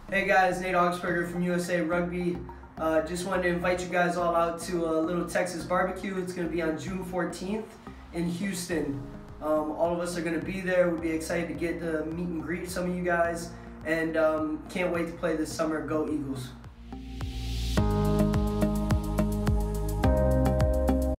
Hey guys, Nate Augspurger from USA Rugby. Just wanted to invite you guys all out to a little Texas barbecue. It's going to be on June 14th in Houston. All of us are going to be there. We'll be excited to get to meet and greet some of you guys, and can't wait to play this summer. Go Eagles!